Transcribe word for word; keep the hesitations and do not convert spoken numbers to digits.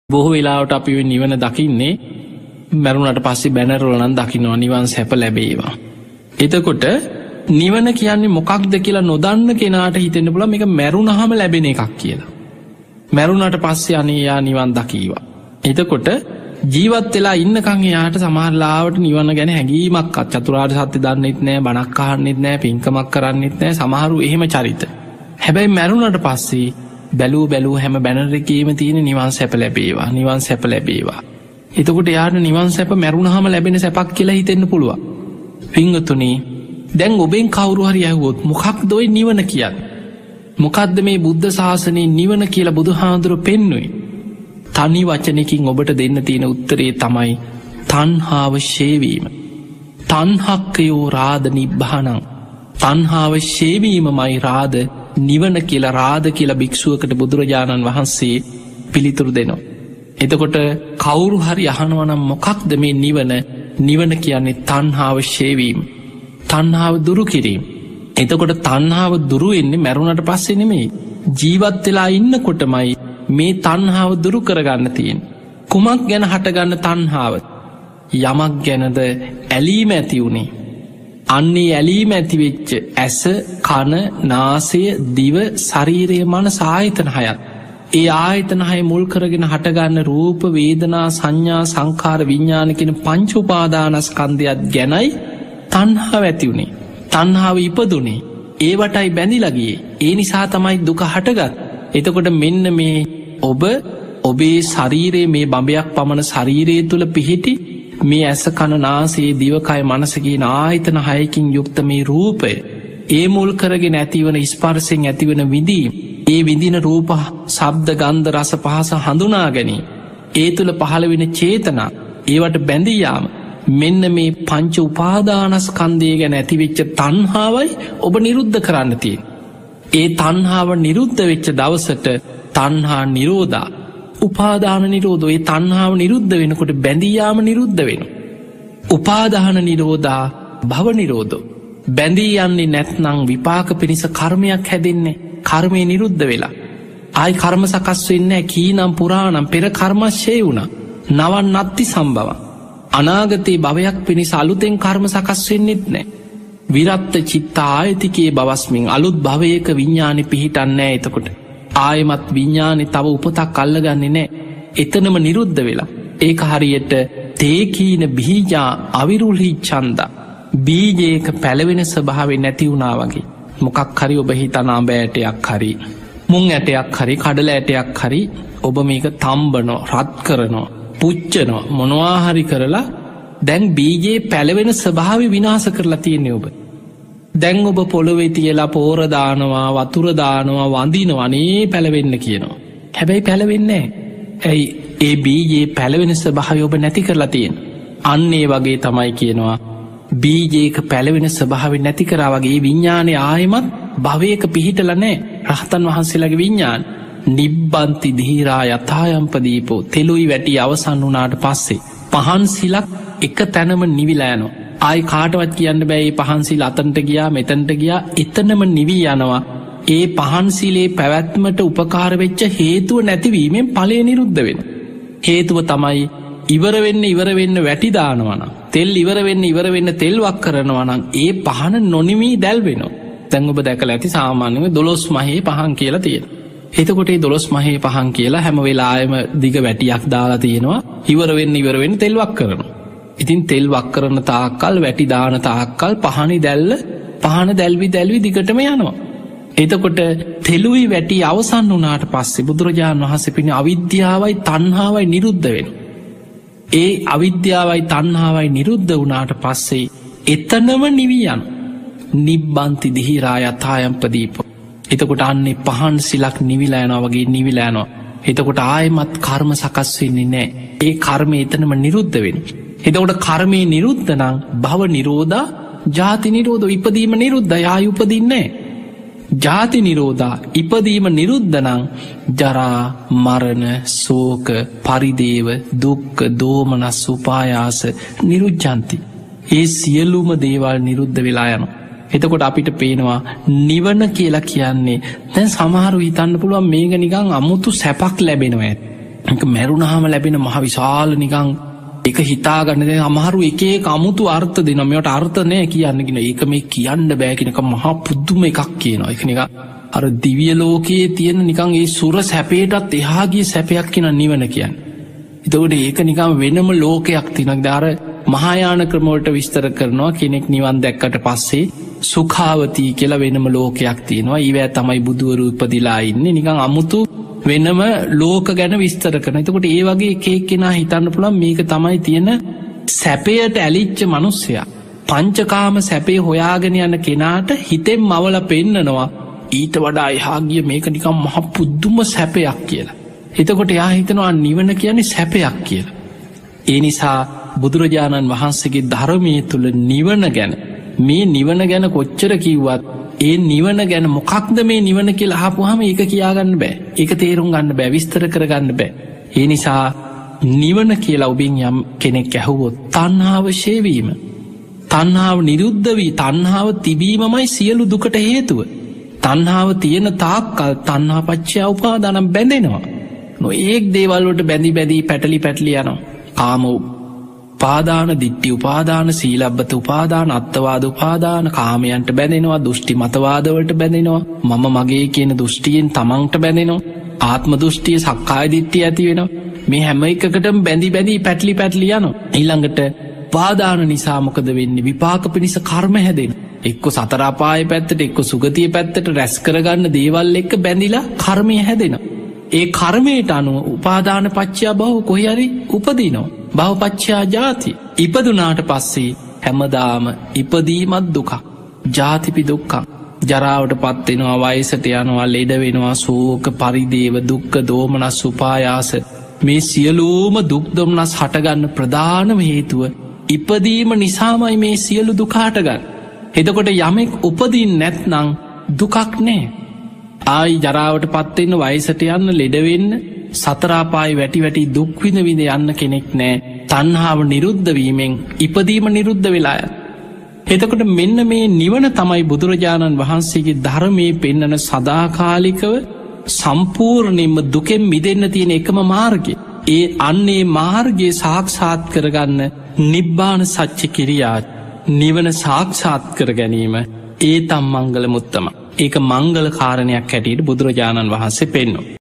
බොහෝ වෙලාවට අපි නිවන දකින්නේ මැරුණට පස්සේ බැනරවල නම් දකින්නවා නිවන් සැප ලැබේවා. එතකොට නිවන කියන්නේ මොකක්ද කියලා නොදන්න කෙනාට හිතෙන්න පුළුවන් මේක මැරුණාම ලැබෙන එකක් කියලා. මැරුණට පස්සේ අනේ යා නිවන් දකීවා. එතකොට ජීවත් වෙලා ඉන්නකන් එයාට සමහරලාවට නිවන ගැන හැඟීමක්වත් චතුරාර්ය සත්‍ය දන්නෙත් නෑ, බණක් අහන්නෙත් නෑ, පින්කමක් කරන්නෙත් නෑ. සමහරු එහෙම චරිත. හැබැයි මැරුණට පස්සේ බැලූ බැලූ හැම බැනර් එකේම තියෙන නිවන් සැප ලැබේවා, නිවන් සැප ලැබේවා. එතකොට එයාට නිවන් සැප මැරුණාම ලැබෙන සැපක් කියලා හිතෙන්න පුළුවන්. පින්වතුනි, දැන් ඔබෙන් කවුරු හරි ඇහුවොත් මොකක්ද ඔය නිවන කියන්නේ? මොකක්ද මේ බුද්ධ ශාසනයේ නිවන කියලා බුදුහාඳුරෝ පෙන්වුවේ? තනි වචනකින් ඔබට දෙන්න තියෙන උත්තරේ තමයි තණ්හාව ඡේවීම. තණ්හක්කයෝ රාද නිබ්බානං. තණ්හාව ඡේවීමමයි රාද නිවන කියලා රාද කියලා භික්ෂුවකට බුදුරජාණන් වහන්සේ පිළිතුරු දෙනවා. එතකොට කවුරු හරි අහනවා නම් මොකක්ද මේ නිවන? නිවන කියන්නේ තණ්හාව ඡේවීම, තණ්හාව දුරු කිරීම. එතකොට තණ්හාව දුරු වෙන්නේ මැරුණට පස්සේ නෙමෙයි, ජීවත් වෙලා ඉන්නකොටමයි මේ තණ්හාව දුරු කරගන්න තියෙන්නේ. කුමක් ගැන හටගන්න තණ්හාව? යමක් ගැනද ඇලීම ඇති වුණේ. අන්නේ ඇලීම ඇතිවෙච්ච ඇස, කන, නාසය, දිව, ශරීරය, මනස ආයතන හයත්. ඒ ආයතන හය මුල් කරගෙන හටගන්න රූප, වේදනා, සංඥා, සංඛාර, විඥාන කියන පංච උපාදානස්කන්ධයත් ගැනයි තණ්හාව ඇති වුණේ. තණ්හාව ඉපදුනේ. ඒවටයි බැඳිලා ගියේ. ඒ නිසා තමයි දුක හටගත්. එතකොට මෙන්න මේ ඔබ ඔබේ ශරීරයේ මේ බඹයක් පමණ ශරීරය තුළ පිහිටි මේ ඇස, කන, නාසය, දිවකය, මනස කියන ආයතන හයකින් යුක්ත මේ රූපය, ඒ මුල් කරගෙන ඇතිවන ස්පර්ශයෙන් ඇතිවන විඳීම, ඒ විඳින රූප, ශබ්ද, ගන්ධ, රස, පහස හඳුනා ගැනීම, ඒ තුළ පහළ වෙන චේතනා, ඒවට බැඳී යාම, මෙන්න මේ පංච උපාදානස්කන්ධය ගැන ඇතිවෙච්ච තණ්හාවයි ඔබ නිරුද්ධ කරන්න තියෙන්නේ. ඒ තණ්හාව නිරුද්ධ වෙච්ච දවසට තණ්හා නිරෝධා, උපාදාන නිරෝධෝ. ඒ තණ්හාව නිරුද්ධ වෙනකොට බැඳී යාම නිරුද්ධ වෙනවා. උපාදාන නිරෝධා, භව නිරෝධෝ. බැඳී යන්නේ නැත්නම් විපාක පිණිස කර්මයක් හැදෙන්නේ. කර්මය නිරුද්ධ වෙලා ආයි කර්ම සකස් වෙන්නේ නැහැ. කීනම් පුරාණම් පෙර කර්මශ්‍රේ වුණා. නවන් නත්ති සම්භව. අනාගතේ භවයක් පිණිස අලුතෙන් කර්ම සකස් වෙන්නෙත් නැහැ. විරත්ත චිත්ත ආයතිකයේ බවස්මින් අලුත් භවයක විඤ්ඤාණය පිහිටන්නේ නැහැ. එතකොට ආයමත් විඤ්ඤාණය තව උපතක් අල්ලගන්නේ නැහැ. එතනම නිරුද්ධ වෙලා. ඒක හරියට තේකීන බීජා අවිරුල්හි ඡන්දා. බීජයක පැලවෙන ස්වභාවය නැති වුණා වගේ. මොකක් හරි ඔබ හිතන අඹ ඇටයක් හරි, මුං ඇටයක් හරි, කඩල ඇටයක් හරි ඔබ මේක තම්බනවා, රත් කරනවා, පුච්චනවා, මොනවා හරි කරලා දැන් බීජේ පැලවෙන ස්වභාවය විනාශ කරලා තියෙන්නේ ඔබ. දැන් ඔබ පොළොවේ තියලා පෝර දානවා, වතුර දානවා, වඳිනවා, අනේ පැලවෙන්න කියනවා. හැබැයි පැලවෙන්නේ නැහැ. ඇයි? ඒ බීජේ පැලවෙන ස්වභාවය ඔබ නැති කරලා තියෙනවා. අන්න ඒ වගේ තමයි කියනවා බීජයක පැලවෙන ස්වභාවය නැති කරා වගේ විඤ්ඤාණය ආයෙමත් භවයක පිහිටලා නැහැ. රහතන් වහන්සේලාගේ විඤ්ඤාණ නිබ්බන්ති ධීරා යථායම්පදීපෝ. තෙලුයි වැටි අවසන් වුණාට පස්සේ පහන් සිලක් එක තැනම නිවිලා යනවා. ආයි කාටවත් කියන්න බෑ මේ පහන් සිල් අතන්ට ගියා, මෙතනට ගියා. එතනම නිවි යනවා. ඒ පහන් සිලේ පැවැත්මට උපකාර වෙච්ච හේතුව නැතිවීමෙන් ඵලය නිරුද්ධ වෙනවා. හේතුව තමයි ඉවර වෙන්න ඉවර වෙන්න වැටි දානවා නම්, තෙල් ඉවර වෙන්න ඉවර වෙන්න තෙල් වක් කරනවා නම් ඒ පහන නොනිමී දැල් වෙනවා. දැන් ඔබ දැකලා ඇති සාමාන්‍යව දොළොස් මහේ පහන් කියලා තියෙනවා. එතකොට ඒ දොළොස් මහේ පහන් කියලා හැම වෙලාවෙම දිග වැටියක් දාලා තියෙනවා. ඉවර වෙන්න ඉවර වෙන්න තෙල් වක් කරනවා. ඉතින් තෙල් වක් කරන තාක්කල්, වැටි දාන තාක්කල් පහනි දැල්ල පහන දැල්වි දැල්වි දිගටම යනවා. එතකොට තෙලුයි වැටි අවසන් වුණාට පස්සේ බුදුරජාණන් වහන්සේ පින අවිද්‍යාවයි තණ්හාවයි නිරුද්ධ වෙනවා. ඒ අවිද්‍යාවයි තණ්හාවයි නිරුද්ධ වුණාට පස්සේ එතනම නිවි යන නිබ්බන්ති ධීරා යථායම්පදීපෝ. එතකොට අන්නේ පහන් සිලක් නිවිලා යනවා වගේ නිවිලා යනවා. එතකොට ආයෙමත් කර්ම සකස් වෙන්නේ නැහැ. ඒ කර්මය එතනම නිරුද්ධ වෙනවා. එතකොට කර්මය නිරුද්ධ නම් භව නිරෝධා, ජාති නිරෝධෝ. ඉපදීම නිරුද්ධයි, ආයි උපදින්නේ නැහැ. ජාති නිරෝධා, ඉපදීම නිරුද්ධ නම් ජරා, මරණ, ශෝක, පරිදේව, දුක්ඛ, දෝමනස්, උපායාස නිරුද්ධಂತಿ. ඒ සියලුම දේවල් නිරුද්ධ වෙලා යනවා. එතකොට අපිට පේනවා නිවන කියලා කියන්නේ, දැන් සමහරු හිතන්න පුළුවන් මේක නිකන් අමුතු සැපක් ලැබෙනවා. එක මැරුණාම ලැබෙන මහ විශාල නිකං එක හිතාගන්න අමහරු එකේ අමුතු අර්ථ දෙන මෙට අර්ථ නෑ කියන්නගෙන ඒක මේ කියන්න බෑකිනක මහා පුද්දුම එකක් කියනවා එක නික අර දිවිය ලෝකයේ තියෙන නිකං ඒ සුර සැපේටත් එහාගේ සැපයක් කියන නිවන කියන්න. එතකොට ඒක නිකම් වෙනම ලෝකයක් තිනක් දාර මහායාන ක්‍රමෝට විස්තර කරනවා කෙනෙක් නිවන් දැක්කට පස්සේ සුඛාවතී කියලා වෙනම ලෝකයක් තියෙනවා. ඊවැ තමයි බුදුවරු උපදිලා ඉන්නේ නිකං අමුතු වෙනම ලෝක ගැන විස්තර කරන. එතකොට ඒ වගේ එකෙක් කෙනා හිතන්න පුළන් මේක තමයි තියෙන සැපයට ඇලිච්ච මනුස්සයා. පංචකාම සැපේ හොයාගෙන යන කෙනාට හිතෙන් මවල පෙන්නනවා ඊට වඩා එහාගිය මේක නිකම් මහ පුද්දුම සැපයක් කියලා. එතකොට යා හිතනවා නිවන කියන්නේ සැපයක් කියලා. ඒ නිසා බුදුරජාණන් වහන්සේගේ ධර්මය තුළ නිවන ගැන මේ නිවන ගැන කොච්චර කිව්වත් ඒ නිවන ගැන මොකක්ද මේ නිවන කියලා අහපුවාම ඒක කියාගන්න බෑ. ඒක තේරුම් ගන්න බෑ, විස්තර කරගන්න බෑ. ඒ නිසා නිවන කියලා ඔබින් යම් කෙනෙක් ඇහුවොත් තණ්හාව ෂේ වීම. තණ්හාව නිරුද්ධ වී තණ්හාව තිබීමමයි සියලු දුකට හේතුව. තණ්හාව තියෙන තාක්කල් තණ්හා පච්චය උපාදානම් බැඳෙනවා. නොඒක් දේවල්ලට බැඳි බැදී පැටලි පැටලි යනවා. කාම උපාදාන දිට්ටි උපාදාන සීලබ්බත උපාදාන අත්තවාද උපාදාන කාමයන්ට බැඳෙනවා, දෘෂ්ටි මතවාදවලට බැඳෙනවා, මම මගේ කියන දෘෂ්ටියෙන් තමන්ට බැඳෙනවා, ආත්ම දෘෂ්ටිය සක්කාය දිට්ටිය ඇති වෙනවා. මේ හැම එකකටම බැඳි බැඳී පැටලි පැටලි යනවා. ඊළඟට උපාදාන නිසා මොකද වෙන්නේ? විපාක පිණිස කර්ම හැදෙන. එක්ක සතර අපාය පැත්තට එක්ක සුගතිය පැත්තට රැස් කරගන්න දේවල් එක්ක බැඳිලා කර්මය හැදෙනවා. ඒ කර්මයට අනුව උපාදාන පච්චයා බහු කොහරි උපදිනවා. බහුපච්චයා ජාති. ඉපදුනාට පස්සේ හැමදාම ඉපදීමත් දුකක්. ජාතිපි දුක්කක්. ජරාවට පත්වෙනවා, වයසට යනවා, ලෙඩ වෙනවා, සෝක පරිදේව දුක්ක දෝමනස් උපායාස. මේ සියලූම දුක්දොම්නස් හටගන්න ප්‍රධානම හේතුව ඉපදීම නිසාමයි මේ සියලු දුකාටගන්න. එතකොට යමෙක් උපදින් නැත්නං දුකක් නෑ. ආයි ජරාවට පත්වෙන්න, වයසට යන්න, ලෙඩවෙන්න, සතරාපායි වැටි වැටි දුක්විඳ විඳ යන්න කෙනෙක් නෑ. තණ්හාව නිරුද්ධවීමෙන් ඉපදීම නිරුද්ධ වෙලාය. එතකොට මෙන්න මේ නිවන තමයි බුදුරජාණන් වහන්සේගේ ධර්මයේ පෙන්නන සදාකාලිකව සම්පූර්ණයෙන්ම දුකෙන් මිදෙන්න තියෙන එකම මාර්ගය. ඒ අන්නේ මාර්ගයේ සාක්ෂාත් කරගන්න නිබ්බාන සච්ච කිරියාත් නිවන සාක්ෂාත් කර ගැනීම ඒ තම් මංගල මුත්තම. ඒක මංගල කාරණයක් හැටියට බුදුරජාණන් වහන්සේ පෙන්වනවා.